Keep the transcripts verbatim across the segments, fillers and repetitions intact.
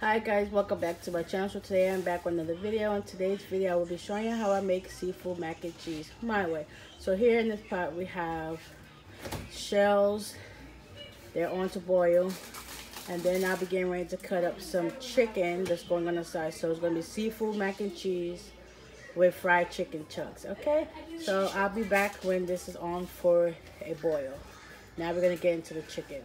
Hi guys, welcome back to my channel. So today I'm back with another video. In today's video I will be showing you how I make seafood mac and cheese my way. So here in this pot we have shells. They're on to boil, and then I'll be getting ready to cut up some chicken that's going on the side. So it's going to be seafood mac and cheese with fried chicken chunks. Okay, so I'll be back when this is on for a boil. Now we're going to get into the chicken.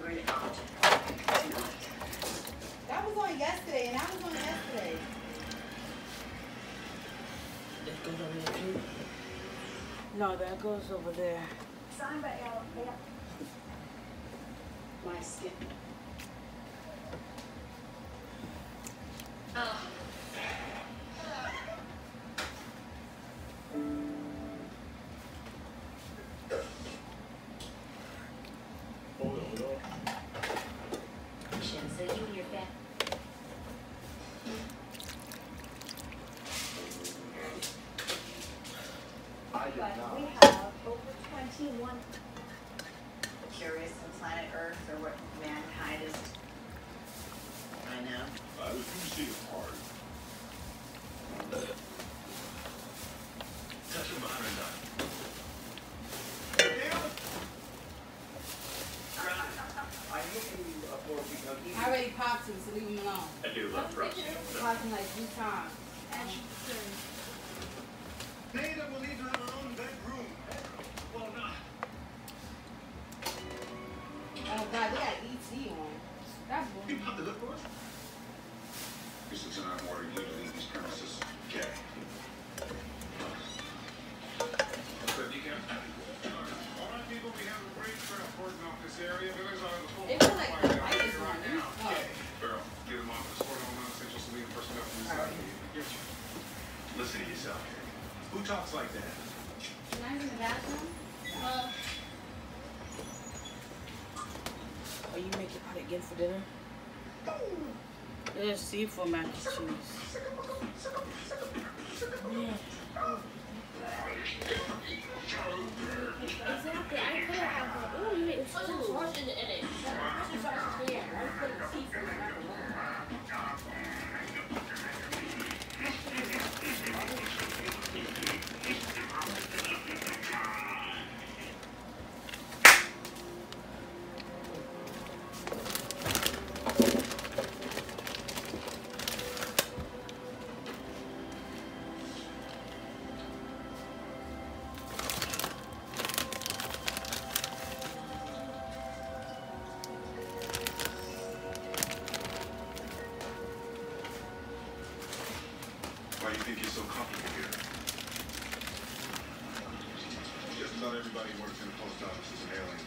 going to college. That was on yesterday, and that was on yesterday. That goes over there too? No, that goes over there. Signed by L. My skin. Uh. Hold on, hold on. So you and your family. I did not. We have over twenty-one. Curious on planet Earth or what mankind is. I know. I was going to see it hard. Touch him behind her done. I'm looking for because I already popped him, so leave him alone. I do love trust. Popped him like three times. Nada will need to have her own bedroom. Well, not. Oh God, they got E T on. That's You boring. pop the hood for us? This is an I'm ordering you to leave these premises. Okay. But you can. All right, people, we have a great craft working off this area. There's a full It feel like the fire light is right on. now. Oh. Okay. Girl, get him off the sport on non-essential civilian personnel from this side. Listen to yourself. Who talks like that? Can I use the bathroom? Uh, Are you making pot again for dinner? There's seafood mac and cheese. Yeah. Exactly. I could have. Oh, you made such a sauce in it. That Christmas sauce is there. I was putting seafood in the macaroni. Why do you think you're so comfortable here? Just about everybody who works in the post office is an alien.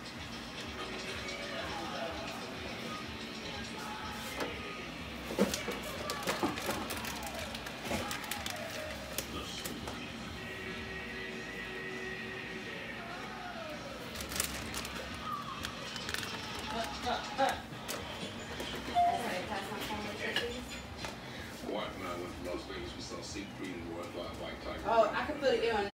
What? When I went to Las Vegas, we saw Siegfried and Roy fly white tiger. oh, I can put it on.